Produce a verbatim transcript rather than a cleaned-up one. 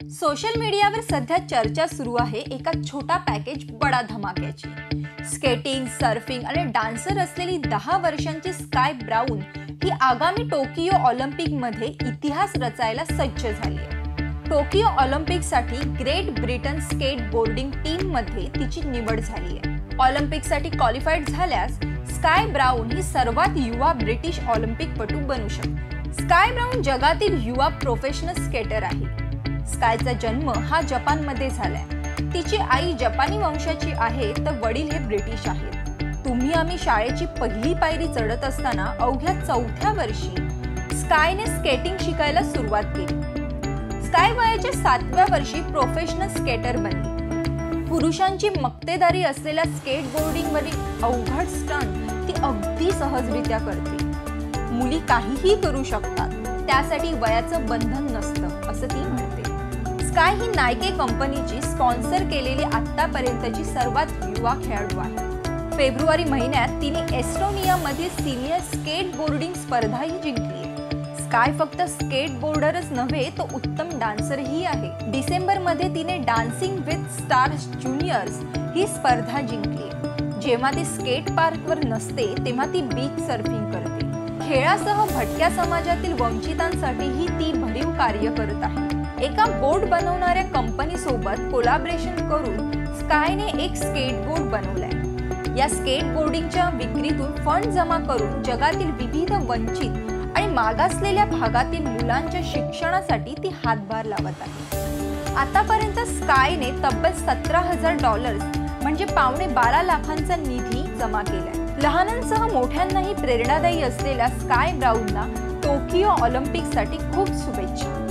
Social मीडियावर सध्या चर्चा सुरू आहे एका छोटा पॅकेज बडा धमाक्याची। स्केटिंग, सर्फिंग आणि डान्सर असलेली दहा वर्षांची स्काय ब्राउन ही आगामी टोकियो ऑलिम्पिक मध्ये इतिहास रचायला सज्ज झाली आहे। टोकियो ऑलिम्पिकसाठी Great Britain skateboarding team मध्ये तिची निवड झाली आहे। ऑलिम्पिकसाठी क्वालिफाईड झाल्यास स्काय ब्राउन ही सर्वात युवा ब्रिटिश ऑलिम्पिकपटू बनू शकते। स्काय ब्राउन जगातील युवा प्रोफेशनल स्केटर आहे। स्कायचा जन्म हा जपानमध्ये झालाय। तिची आई जपानी वंशाची आहे तर वडील हे ब्रिटिश आहेत। तुम्ही आम्ही शाळेची पहिली पायरी चढत असताना अवघ्या चौथ्या वर्षी स्कायने स्केटिंग शिकायला सुरुवात केली। स्काय वयाच्या सातव्या वर्षी प्रोफेशनल स्केटर बनली। पुरुषांची मक्तेदारी असलेल्या स्केटबोर्डिंगवरील अवघड स्टंट ती अगदी सहजरित्या करते। मुली काहीही करू शकतात, त्यासाठी वयाचं बंधन नसतं असं ती म्हणते। स्काय ही नायके कंपनीची स्पॉन्सर केलेली आतापर्यंतची सर्वात युवा खेळाडू आहे। फेब्रुवारी महिन्यात तिने एस्टोनियामधील सिनियर स्केटबोर्डिंग स्पर्धाही जिंकली आहे। स्काय फक्त स्केटबोर्डरच नव्हे तो उत्तम डान्सरही आहे। डिसेंबर मध्ये तिने डान्सिंग विथ स्टार्स ज्युनियर्स ही स्पर्धा जिंकली। जेव्हा ती स्केट पार्कवर नसते तेव्हा ती बीच सर्फिंग करते। खेळासह भटक्या समाजातील वंचितांसाठीही ती भरीव कार्य करत आहे। एका बोर्ड बनवणाऱ्या कंपनी सोबत कोलॅबोरेशन करून स्कायने एक स्केटबोर्ड बनवलाय। या स्केटबोर्डिंगच्या विक्रीतून फंड जमा करून जगातील विविध वंचित आणि मागासलेल्या भागातील मुलांच्या शिक्षणासाठी ती हातभार लावत आहे। आतापर्यंत स्कायने तब्बल सतरा हजार डॉलर्स म्हणजे पावणे बारा लाखांचा निधी जमा केलाय। लहानांसह मोठ्यांनाही प्रेरणादायी असलेल्या स्काय ब्राउनला टोकियो ऑलिम्पिकसाठी खूप शुभेच्छा।